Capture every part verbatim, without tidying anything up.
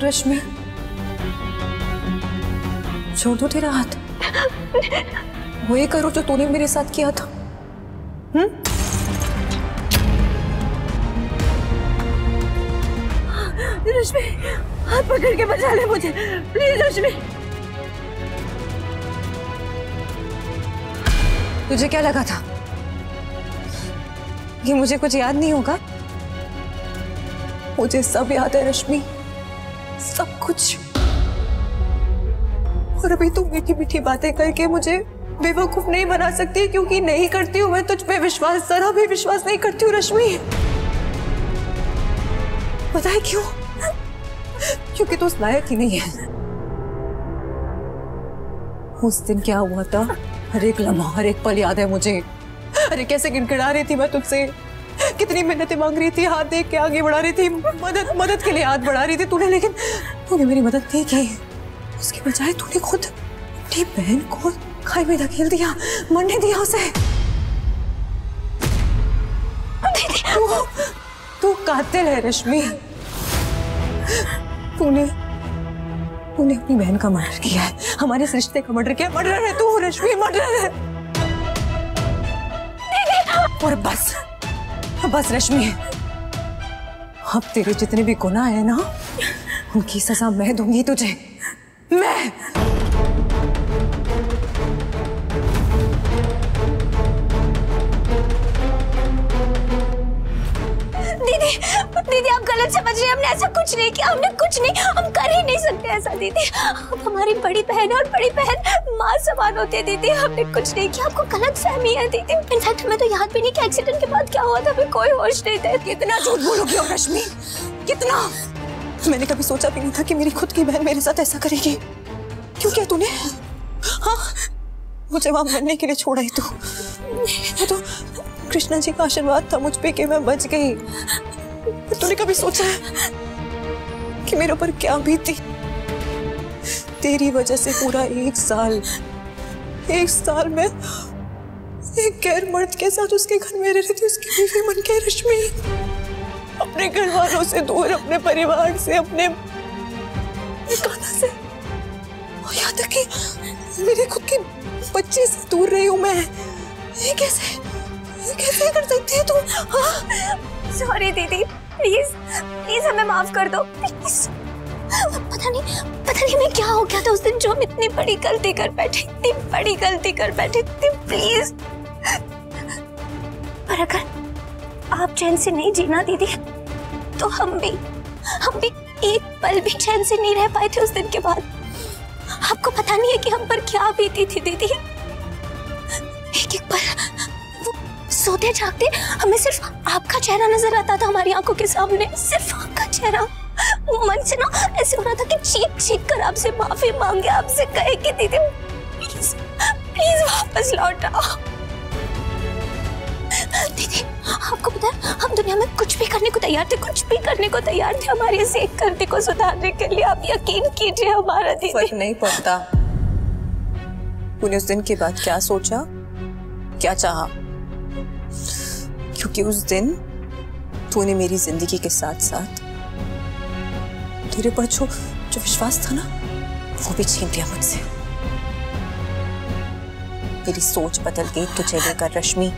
रश्मि, छोड़ दो तेरा हाथ। वो ये करो जो तूने मेरे साथ किया था। हम्म? रश्मि, हाथ पकड़ के बचा ले मुझे प्लीज रश्मि। तुझे क्या लगा था कि मुझे कुछ याद नहीं होगा? मुझे सब याद है रश्मि, सब कुछ। और अभी तू मीठी मीठी बातें करके मुझे बेवकूफ नहीं बना सकती, क्योंकि नहीं करती हूँ मैं तुझ पे विश्वास, जरा भी विश्वास नहीं करती हूँ रश्मि। पता है क्यों? क्योंकि तू उस लायक ही नहीं है। उस दिन क्या हुआ था, हर एक लम्हा, हर एक पल याद है मुझे। अरे कैसे गिड़गिड़ा रही थी मैं तुझसे, कितनी मिन्नतें मांग रही थी, हाथ देख के आगे बढ़ा रही थी, मदद मदद के लिए हाथ बढ़ा रही थी तूने, लेकिन तूने मेरी मदद नहीं की। उसके बजाय तूने खुद अपनी बहन को खाई में धकेल दिया, मरने दिया उसे। तू तू कातिल है रश्मि। तूने तूने अपनी बहन का मर्डर किया है, हमारे इस रिश्ते का मर्डर किया। मर्डर है तू रश्मि, मर्डर है। और बस बस रश्मि, अब तेरे जितने भी गुनाह है ना, उनकी सजा मैं दूंगी तुझे, मैं। दीदी, दीदी आप गलत समझ रही हैं, हमने ऐसा कुछ नहीं किया, हमने कुछ नहीं, हम कर ही नहीं सकते ऐसा दीदी। अब हमारी बड़ी बहन और बड़ी बहन माँ समान होती है दीदी, हमने कुछ नहीं किया, आपको गलत फहमी है दीदी। इनफैक्ट हमें तो याद भी नहीं कि एक्सीडेंट के बाद क्या हुआ था, हमें कोई होश नहीं था। कितना झूठ बोलोगी हो रश्मि, कितना? मैंने कभी सोचा भी नहीं था कि मेरी खुद की बहन मेरे साथ ऐसा करेगी। क्यों किया तूने? हाँ, मुझे वहां मरने के लिए छोड़ा ही तू। वो तो कृष्णा जी का आशीर्वाद था मुझ पे कि मैं बच गई। तूने कभी सोचा है कि मेरे ऊपर क्या बीती? तेरी वजह से पूरा एक साल एक साल में एक गैर मर्द के साथ उसके घर में रह रही थी, उसकी बीवी बन के रश्मि। अपने घर वालों से दूर, अपने परिवार से, अपने काना से, और यहाँ तक कि मेरे खुद के बच्चे से दूर रही हूँ मैं। ये कैसे ये कैसे कर सकती है तुम? हाँ? सॉरी दीदी, प्लीज प्लीज हमें माफ कर दो प्लीज। पता नहीं पता नहीं मैं क्या हो गया था उस दिन, जो हम इतनी बड़ी गलती कर बैठे, इतनी बड़ी गलती कर बैठे। प्लीज, पर अगर आप चैन से नहीं जीना दीदी, तो हम भी हम भी एक पल भी चैन से नहीं रह पाए थे उस दिन के बाद। आपको पता नहीं है कि हम पर क्या बीती थी दीदी। एक एक पल वो सोते जागते हमें सिर्फ आपका चेहरा नजर आता था हमारी आंखों के सामने, सिर्फ आपका चेहरा। मन से ना ऐसे हो रहा था कि चीख चीख कर आपसे माफी मांगे, आपसे कहे कि दीदी प्लीज प्लीज वापस लौट आओ। दीदी आपको पता है, हम दुनिया में कुछ भी करने को तैयार थे, कुछ भी करने को तैयार थे हमारी इस एक गलती को सुधारने के लिए। आप यकीन कीजिए हमारा दीदी। फर्क नहीं पड़ता तूने उस दिन के बाद क्या सोचा, क्या चाहा, क्योंकि उस दिन तूने मेरी जिंदगी के साथ साथ तेरे पर जो जो विश्वास था ना, वो भी छीन लिया मुझसे। मेरी सोच बदल गई तुझे लेकर रश्मि।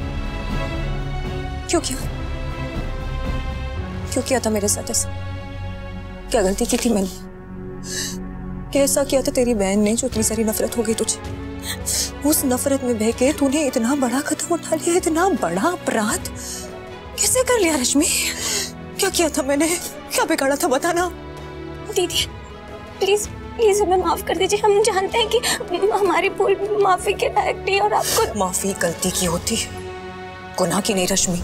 क्यों किया क्यों किया था मेरे साथ ऐसा? क्या गलती की थी मैंने? क्या ऐसा किया था तेरी बहन ने जो इतनी सारी नफरत हो गई तुझे? उस नफरत में बह के तूने इतना बड़ा कदम उठा लिया, इतना बड़ा अपराध कैसे कर लिया रश्मि? क्या किया था मैंने, क्या बिगाड़ा था बताना। दीदी प्लीज प्लीज हमें माफ कर दीजिए, हम जानते हैं कि हमारी भूल माफी के लायक नहीं, और आपको माफी गलती की होती है, गुनाह की नहीं रश्मि।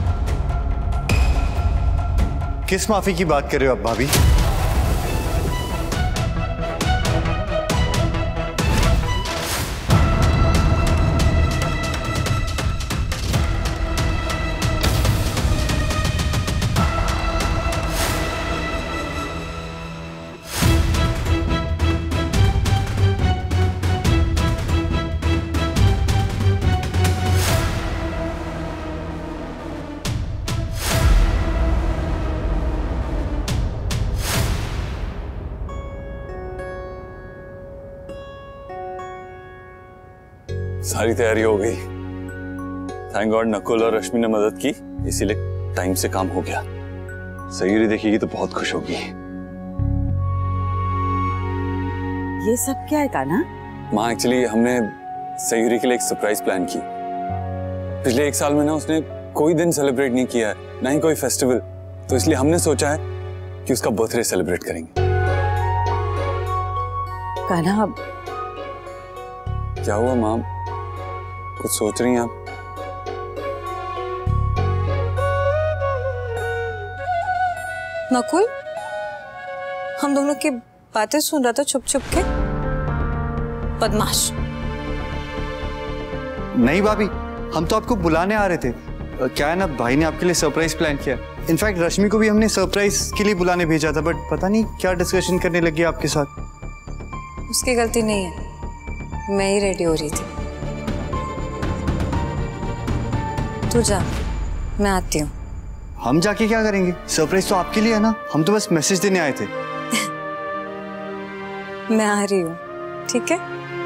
किस माफी की बात कर रहे हो आप भाभी? सारी तैयारी हो गई। थैंक गॉड नकुल और रश्मि ने मदद की, इसीलिए टाइम से काम हो गया। सयूरी देखेगी तो बहुत खुश होगी। ये सब क्या है कान्हा? माँ एक्चुअली हमने सयूरी के लिए एक सरप्राइज प्लान की। पिछले एक साल में ना उसने कोई दिन सेलिब्रेट नहीं किया है, ना ही कोई फेस्टिवल, तो इसलिए हमने सोचा है कि उसका बर्थडे सेलिब्रेट करेंगे। कान्हा क्या हुआ माँ, कुछ सोच रही हैं आप? नकुल, हम दोनों की बातें सुन रहा था छुप छुप के। बदमाश। नहीं भाभी, हम तो आपको बुलाने आ रहे थे। क्या है ना, भाई ने आपके लिए सरप्राइज प्लान किया। इनफैक्ट रश्मि को भी हमने सरप्राइज के लिए बुलाने भेजा था, बट पता नहीं क्या डिस्कशन करने लगी आपके साथ। उसकी गलती नहीं है, मैं ही रेडी हो रही थी। तू जा, मैं आती हूँ। हम जाके क्या करेंगे? सरप्राइज तो आपके लिए है ना, हम तो बस मैसेज देने आए थे। मैं आ रही हूँ, ठीक है?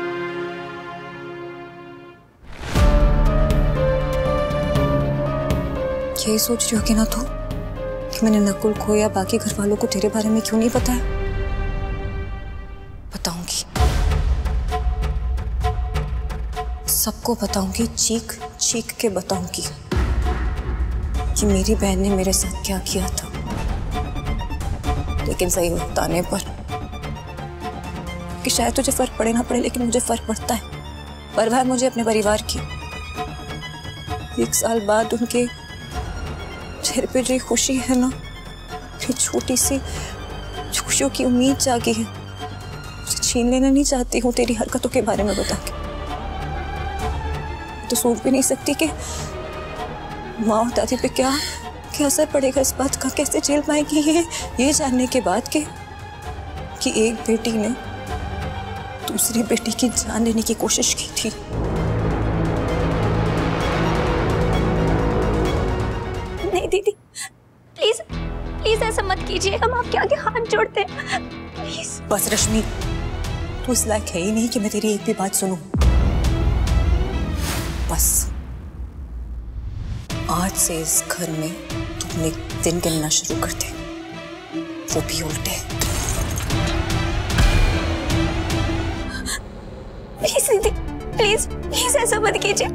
यही सोच रही होगी ना तू कि मैंने नकुल को या बाकी घर वालों को तेरे बारे में क्यों नहीं बताया? बताऊंगी, सबको बताऊंगी, चीख चीख के बताऊंगी कि मेरी बहन ने मेरे साथ क्या किया था। लेकिन सही वक्त आने पर, कि शायद तुझे फर्क पड़े ना पड़े, लेकिन मुझे फर्क पड़ता है। परवाह है मुझे अपने परिवार की। एक साल बाद उनके चेहरे पे जो खुशी है ना, फिर छोटी सी खुशियों की उम्मीद जागी है, उसे छीन लेना नहीं चाहती हूँ तेरी हरकतों के बारे में बता के। तो सोच भी नहीं सकती कि माँ और दादी पे क्या क्या असर पड़ेगा इस बात का, कैसे झेल पाएगी ये ये जानने के बाद के कि एक बेटी ने दूसरी बेटी की जान लेने की कोशिश की थी। नहीं दीदी, प्लीज प्लीज ऐसा मत कीजिए, हम आपके आगे हाथ जोड़ते हैं, प्लीज। बस रश्मि, तू इस लायक है ही नहीं कि मैं तेरी एक भी बात सुनूं। बस आज से इस घर में तू अपने दिन गिनना शुरू कर दे, वो भी उल्टे। प्लीज दीदी, प्लीज प्लीज ऐसा मत कीजिए।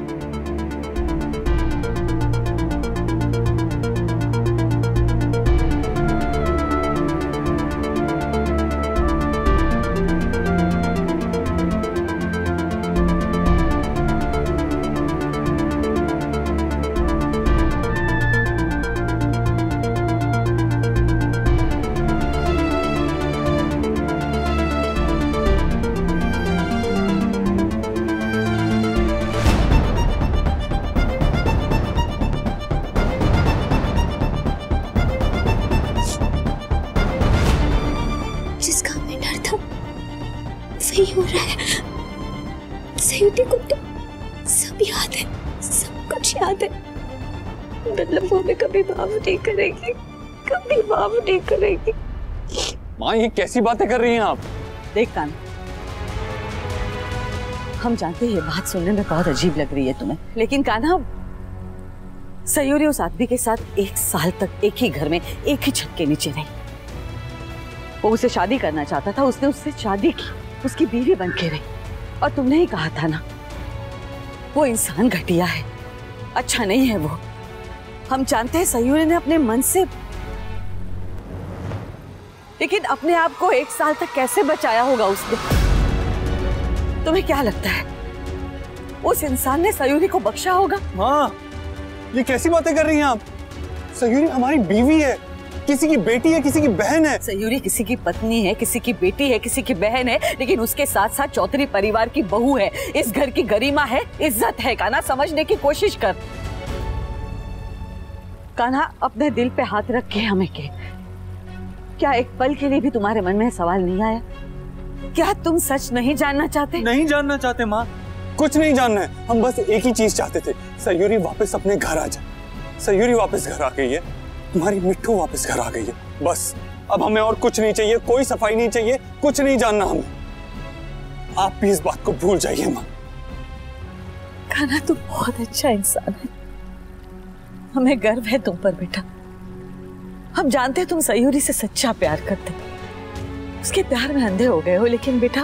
सही हो रहा है, सही को तो सब याद है, सब कुछ याद है। मतलब वो हमें कभी माफ नहीं करेगी, कभी माफ नहीं करेगी। माँ ये कैसी बातें कर रही हैं आप? देख कान, हम जानते हैं ये बात सुनने में बहुत अजीब लग रही है तुम्हें, लेकिन कान्हा, सयूरी उस आदमी के साथ एक साल तक एक ही घर में एक ही छत के नीचे रही। वो उसे शादी करना चाहता था, उसने उससे शादी की, उसकी बीवी बन के रही। और तुमने ही कहा था ना, वो इंसान घटिया है, अच्छा नहीं है वो। हम जानते हैं सयूरी ने अपने मन से, लेकिन अपने आप को एक साल तक कैसे बचाया होगा उसने? तुम्हें क्या लगता है उस इंसान ने सयूरी को बख्शा होगा? माँ ये कैसी बातें कर रही हैं आप? सयूरी हमारी बीवी है, किसी की बेटी है, किसी की बहन है। सयूरी किसी की पत्नी है, किसी की बेटी है, किसी की बहन है, लेकिन उसके साथ साथ चौधरी परिवार की बहू है। इस घर की गरिमा है, इज्जत है। कान्हा समझने की कोशिश कर। कान्हा अपने दिल पे हाथ रख के हमें के, क्या एक पल के लिए भी तुम्हारे मन में सवाल नहीं आया? क्या तुम सच नहीं जानना चाहते? नहीं जानना चाहते माँ, कुछ नहीं जानना है। हम बस एक ही चीज चाहते थे, सयूरी वापस अपने घर आ जाए। सयूरी वापस घर आ गई है, हमारी मिट्ठू वापस घर आ गई है, बस। अब हमें और कुछ नहीं चाहिए, कोई सफाई नहीं चाहिए, कुछ नहीं जानना हमें। आप भी इस बात को भूल जाइए माँ, कान्हा तू बहुत अच्छा इंसान है, हमें गर्व है तुम पर बेटा। हम जानते हैं तुम सयूरी से सच्चा प्यार करते, उसके प्यार में अंधे हो गए हो, लेकिन बेटा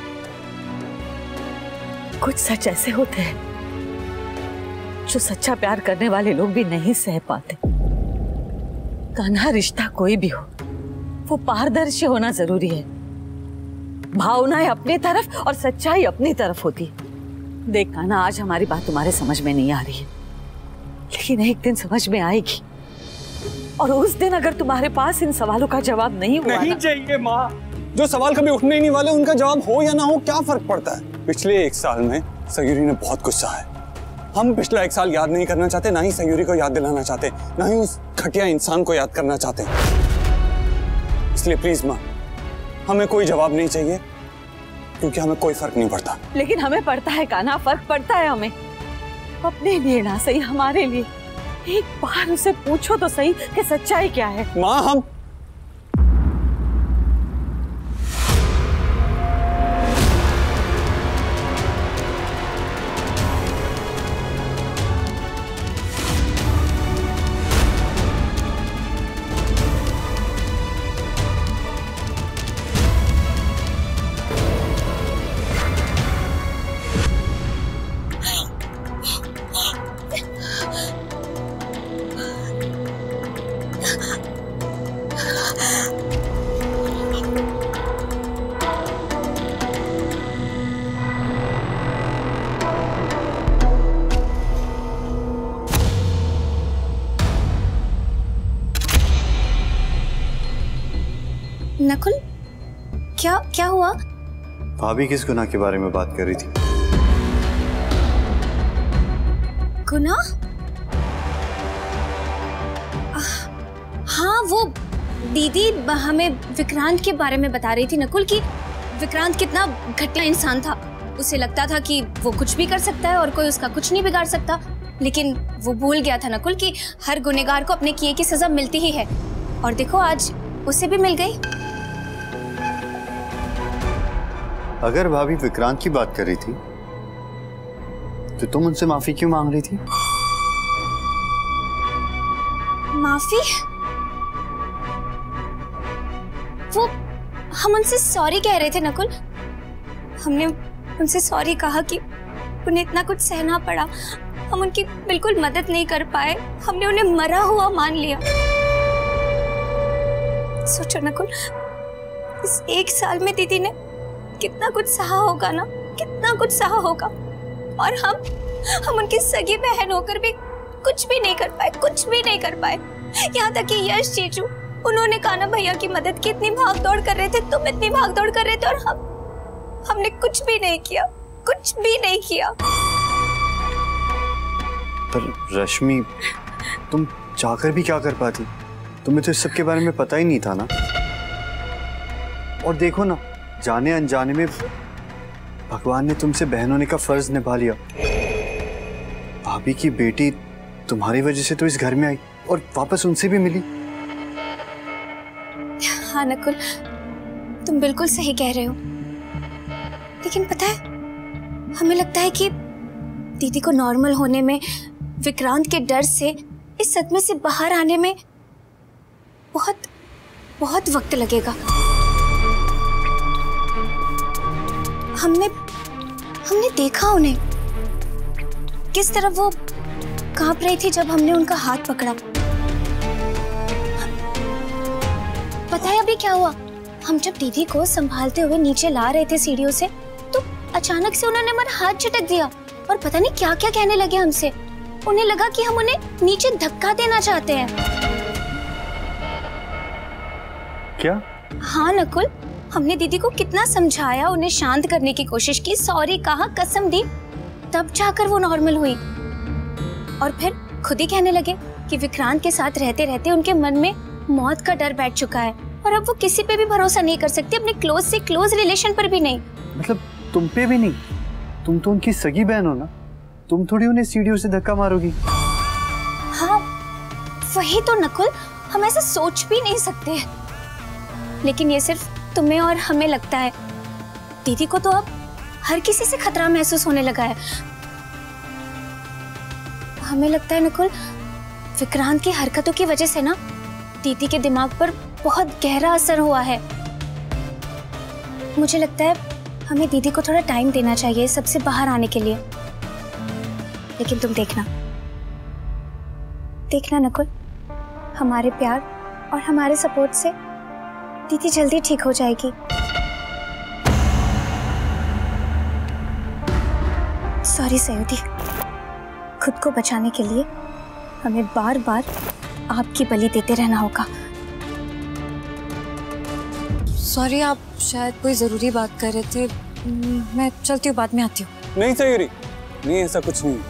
कुछ सच ऐसे होते हैं जो सच्चा प्यार करने वाले लोग भी नहीं सह पाते। कान्हा, रिश्ता कोई भी हो वो पारदर्शी होना जरूरी है। भावनाएं अपनी तरफ और सच्चाई अपनी तरफ होती है। देख कान्हा, आज हमारी बात तुम्हारे समझ में नहीं आ रही है, लेकिन एक दिन समझ में आएगी, और उस दिन अगर तुम्हारे पास इन सवालों का जवाब नहीं हुआ नहीं चाहिए माँ, जो सवाल कभी उठने ही नहीं वाले उनका जवाब हो या ना हो क्या फर्क पड़ता है। पिछले एक साल में सयूरी ने बहुत कुछ सहा है। हम पिछला एक साल याद नहीं करना चाहते, ना ही सयूरी को याद दिलाना चाहते, ना ही उस घटिया इंसान को याद करना चाहते। इसलिए प्लीज माँ, हमें कोई जवाब नहीं चाहिए, क्योंकि हमें कोई फर्क नहीं पड़ता। लेकिन हमें पड़ता है कान्हा, फर्क पड़ता है हमें। अपने लिए ना सही, हमारे लिए एक बार उसे पूछो तो सही कि सच्चाई क्या है। माँ, हम नकुल, क्या क्या हुआ? भाभी किस गुनाह के बारे में बात कर रही थी? गुनाह? हाँ, वो दीदी हमें विक्रांत के बारे में बता रही थी नकुल, कि विक्रांत कितना घटिया इंसान था। उसे लगता था कि वो कुछ भी कर सकता है और कोई उसका कुछ नहीं बिगाड़ सकता, लेकिन वो भूल गया था नकुल कि हर गुनहगार को अपने किए की सजा मिलती ही है। और देखो आज उसे भी मिल गई। अगर भाभी विक्रांत की बात कर रही थी तो तुम उनसे माफी क्यों मांग रही थी? माफी? वो हम उनसे सॉरी कह रहे थे नकुल। हमने उनसे सॉरी कहा कि उन्हें इतना कुछ सहना पड़ा, हम उनकी बिल्कुल मदद नहीं कर पाए, हमने उन्हें मरा हुआ मान लिया। सोचो नकुल, इस एक साल में दीदी ने कितना कुछ सहा होगा ना, कितना कुछ सहा होगा, और हम हम उनकी सगी बहन होकर भी कुछ भी नहीं कर पाए, कुछ भी नहीं कर पाए। यहाँ तक कि यश जीजू, उन्होंने कान्हा भैया की मदद की, इतनी भाग दौड़ कर रहे थे, तुम इतनी भाग दौड़ कर रहे थे, और हम हमने कुछ भी नहीं किया, कुछ भी नहीं किया। पर रश्मि, तुम चाहकर भी क्या कर पाती? तुम्हें तो इस सब के बारे में पता ही नहीं था ना। और देखो ना, जाने अनजाने में भगवान ने तुमसे बहन होने का फर्ज निभा लिया। भाभी की बेटी तुम्हारी वजह से तो इस घर में आई और वापस उनसे भी मिली। हाँ नकुल, तुम बिल्कुल सही कह रहे हो, लेकिन पता है, हमें लगता है कि दीदी को नॉर्मल होने में, विक्रांत के डर से, इस सदमे से बाहर आने में बहुत बहुत वक्त लगेगा। हमने हमने देखा उन्हें, किस तरह वो कांप रही थी जब हमने उनका हाथ पकड़ा। पता है अभी क्या हुआ? हम जब दीदी को संभालते हुए नीचे ला रहे थे सीढ़ियों से, तो अचानक से उन्होंने हमारा हाथ झटक दिया और पता नहीं क्या क्या कहने लगे हमसे। उन्हें लगा कि हम उन्हें नीचे धक्का देना चाहते हैं। क्या? हाँ नकुल, हमने दीदी को कितना समझाया, उन्हें शांत करने की कोशिश की, सॉरी कहा, कसम दी, तब जाकर वो नॉर्मल हुई। और फिर खुद ही कहने लगे कि विक्रांत के साथ रहते रहते उनके मन में मौत का डर बैठ चुका है और अब वो किसी पे भी भरोसा नहीं कर सकते, अपने क्लोज से क्लोज रिलेशन पर भी नहीं। मतलब तुम पे भी नहीं? तुम तो उनकी सगी बहन हो ना, तुम थोड़ी उन्हें सीढ़ियों से धक्का मारोगी। हाँ वही तो नकुल, हम ऐसा सोच भी नहीं सकते, लेकिन ये सिर्फ तुम्हें और हमें लगता है। दीदी को तो अब हर किसी से खतरा महसूस होने लगा है। हमें लगता है नकुल, विक्रांत की हरकतों की वजह से ना दीदी के दिमाग पर बहुत गहरा असर हुआ है। मुझे लगता है हमें दीदी को थोड़ा टाइम देना चाहिए सबसे बाहर आने के लिए। लेकिन तुम देखना देखना नकुल, हमारे प्यार और हमारे सपोर्ट से दीदी जल्दी ठीक हो जाएगी। सॉरी सयूदी, खुद को बचाने के लिए हमें बार बार आपकी बलि देते रहना होगा। सॉरी, आप शायद कोई जरूरी बात कर रहे थे। मैं चलती हूँ, बाद में आती हूँ। नहीं सयूरी, नहीं ऐसा कुछ नहीं।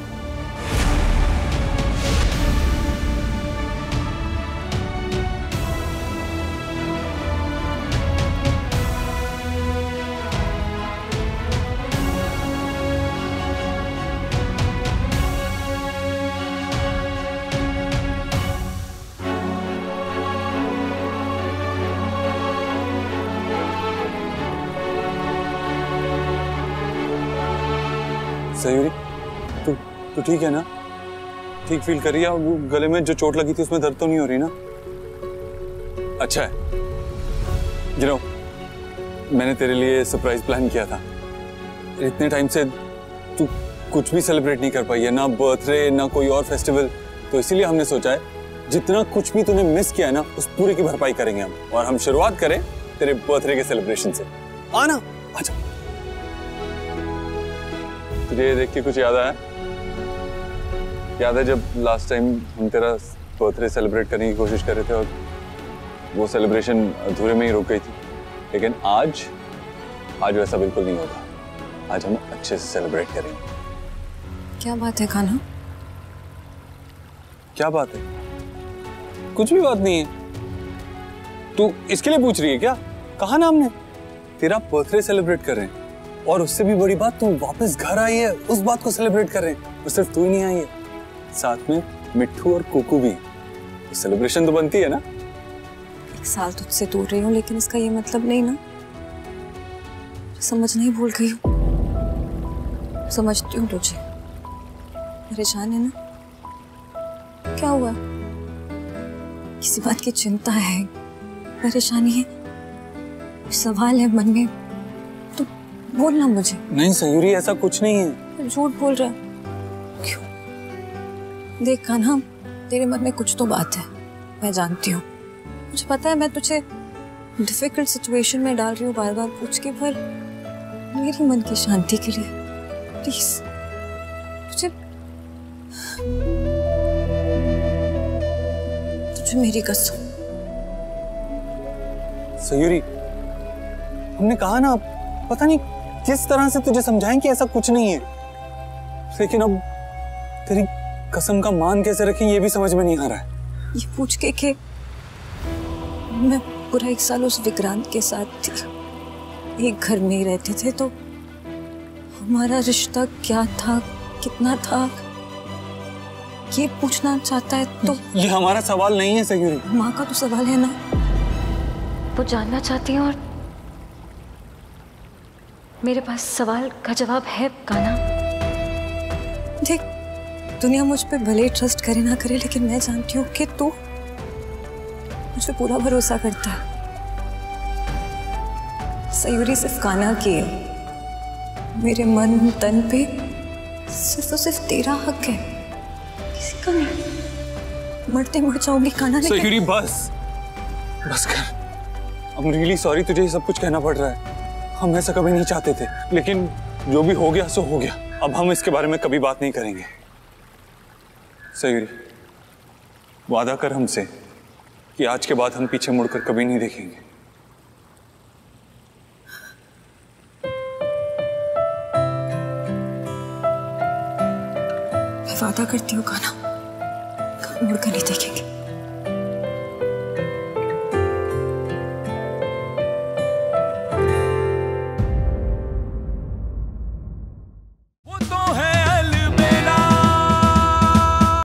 सयूरी, तू तू ठीक है ना? ठीक फील कर रही है? वो गले में जो चोट लगी थी उसमें दर्द तो नहीं हो रही ना? अच्छा है। यू नो, मैंने तेरे लिए सरप्राइज प्लान किया था। इतने टाइम से तू कुछ भी सेलिब्रेट नहीं कर पाई है, ना बर्थडे ना कोई और फेस्टिवल। तो इसीलिए हमने सोचा है जितना कुछ भी तूने मिस किया है ना, उस पूरे की भरपाई करेंगे हम। और हम शुरुआत करें तेरे बर्थडे के सेलिब्रेशन से। आना, आजा। तुझे देख के कुछ याद आया? याद है जब लास्ट टाइम हम तेरा बर्थडे सेलिब्रेट करने की कोशिश कर रहे थे और वो सेलिब्रेशन अधूरे में ही रुक गई थी? लेकिन आज आज वैसा बिल्कुल नहीं होगा। आज हम अच्छे से सेलिब्रेट करेंगे। क्या बात है कान्हा? क्या बात है? कुछ भी बात नहीं है। तू इसके लिए पूछ रही है क्या? कहा ना हमने तेरा बर्थडे सेलिब्रेट कर रहे हैं, और उससे भी बड़ी बात, तू वापस घर आई है, उस बात को सेलिब्रेट कर रहे हैं। और सिर्फ तू ही नहीं आई है, साथ में मिट्टू और कुकू भी। सेलिब्रेशन तो बनती है ना। एक साल तुझसे दूर रही हूँ, लेकिन इसका ये मतलब नहीं ना समझ नहीं भूल गई हूँ। समझती हूँ तुझे, परेशान है ना? क्या हुआ? किसी बात की चिंता है, परेशानी है, सवाल है मन में, तो बोलना मुझे। नहीं सयूरी, ऐसा कुछ नहीं है। झूठ बोल रहा है। क्यों? देख कान्हा, तेरे मन में कुछ तो बात है, मैं जानती हूँ। मुझे पता है मैं तुझे डिफिकल्ट सिचुएशन में डाल रही हूँ बार बार पूछ के, पर मेरी मन की शांति के लिए प्लीज तुझे तुझे मेरी कसम। सयूरी, हमने कहा ना, पता नहीं किस तरह से तुझे समझाएं कि ऐसा कुछ नहीं है, लेकिन अब तेरी कसम का मान कैसे रखें ये भी समझ में नहीं आ रहा है। ये पूछ के कि मैं पूरा एक साल उस विक्रांत के साथ थी, एक घर में ही रहते थे, तो हमारा रिश्ता क्या था, कितना था, ये पूछना चाहता है? तो ये हमारा सवाल नहीं है सयूरी। माँ का तो सवाल है ना। वो जानना चाहती हूँ और मेरे पास सवाल का जवाब है कान्हा। देख, दुनिया मुझ पे भले ही ट्रस्ट करे ना करे, लेकिन मैं जानती हूँ कि तू मुझ पे पूरा भरोसा करता है। सयूरी सिर्फ कान्हा की है, मेरे मन तन पे सिर्फ और सिर्फ तेरा हक है, किसी का नहीं। मरते मर जाऊंगी कान्हा। सयूरी बस बस कर। I'm really sorry, तुझे ये सब कुछ कहना पड़ रहा है। हम ऐसा कभी नहीं चाहते थे, लेकिन जो भी हो गया सो हो गया। अब हम इसके बारे में कभी बात नहीं करेंगे। सयूरी, वादा कर हमसे कि आज के बाद हम पीछे मुड़कर कभी नहीं देखेंगे। मैं वादा करती हूँ कान्हा, कभी मुड़कर नहीं देखेंगे।